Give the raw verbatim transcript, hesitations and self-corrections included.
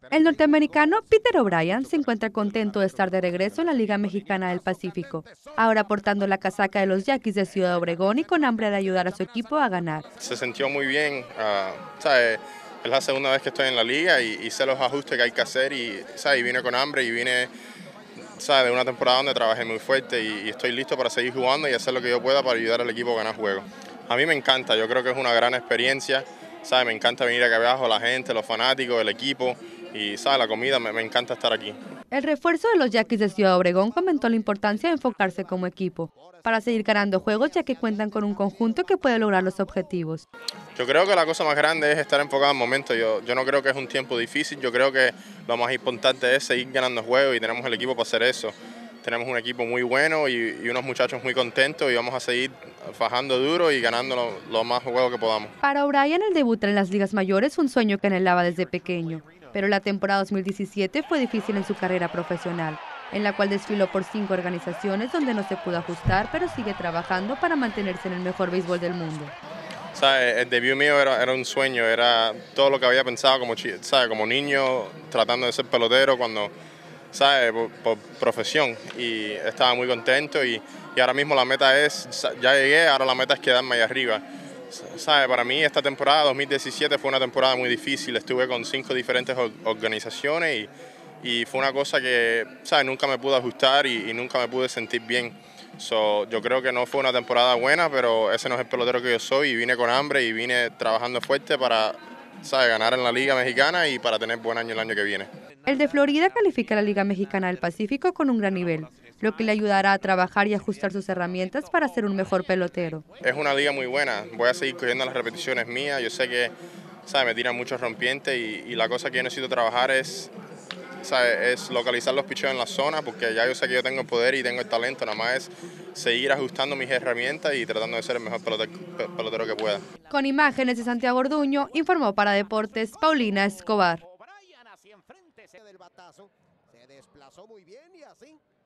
El norteamericano Peter O'Brien se encuentra contento de estar de regreso en la Liga Mexicana del Pacífico, ahora portando la casaca de los Yaquis de Ciudad Obregón y con hambre de ayudar a su equipo a ganar. Se sintió muy bien, uh, ¿sabes? Es la segunda vez que estoy en la liga y, y sé los ajustes que hay que hacer y, ¿sabes? Y vine con hambre y vine, ¿sabes? De una temporada donde trabajé muy fuerte y, y estoy listo para seguir jugando y hacer lo que yo pueda para ayudar al equipo a ganar juegos. A mí me encanta, yo creo que es una gran experiencia, ¿sabes? Me encanta venir acá abajo, la gente, los fanáticos, el equipo y, ¿sabes? La comida, me, me encanta estar aquí. El refuerzo de los Yaquis de Ciudad Obregón comentó la importancia de enfocarse como equipo, para seguir ganando juegos ya que cuentan con un conjunto que puede lograr los objetivos. Yo creo que la cosa más grande es estar enfocado en el momento. Yo, yo no creo que es un tiempo difícil, yo creo que lo más importante es seguir ganando juegos y tenemos el equipo para hacer eso. Tenemos un equipo muy bueno y, y unos muchachos muy contentos y vamos a seguir fajando duro y ganando los lo más juegos que podamos. Para O'Brien, el debut en las ligas mayores fue un sueño que anhelaba desde pequeño, pero la temporada dos mil diecisiete fue difícil en su carrera profesional, en la cual desfiló por cinco organizaciones donde no se pudo ajustar, pero sigue trabajando para mantenerse en el mejor béisbol del mundo. ¿Sabe? El debut mío era, era un sueño, era todo lo que había pensado como, ¿sabe? Como niño, tratando de ser pelotero cuando, ¿sabe? Por, por profesión, y estaba muy contento y, y ahora mismo la meta es, ya llegué, ahora la meta es quedarme ahí arriba. ¿Sabe? Para mí esta temporada dos mil diecisiete fue una temporada muy difícil, estuve con cinco diferentes organizaciones y, y fue una cosa que, ¿sabe? Nunca me pude ajustar y, y nunca me pude sentir bien. So, yo creo que no fue una temporada buena, pero ese no es el pelotero que yo soy y vine con hambre y vine trabajando fuerte para, ¿sabe? Ganar en la Liga Mexicana y para tener buen año el año que viene. El de Florida califica a la Liga Mexicana del Pacífico con un gran nivel, lo que le ayudará a trabajar y ajustar sus herramientas para ser un mejor pelotero. Es una liga muy buena, voy a seguir cogiendo las repeticiones mías, yo sé que, ¿sabe? Me tiran muchos rompientes y, y la cosa que yo necesito trabajar es, ¿sabe? Es localizar los picheos en la zona, porque ya yo sé que yo tengo el poder y tengo el talento, nada más es seguir ajustando mis herramientas y tratando de ser el mejor pelotero, pelotero que pueda. Con imágenes de Santiago Orduño, informó para Deportes Paulina Escobar. Se desplazó muy bien y así